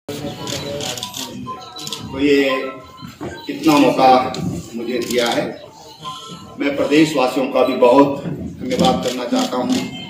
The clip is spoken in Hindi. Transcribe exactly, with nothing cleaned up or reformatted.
तो ये इतना मौका मुझे दिया है, मैं प्रदेशवासियों का भी बहुत धन्यवाद करना चाहता हूँ।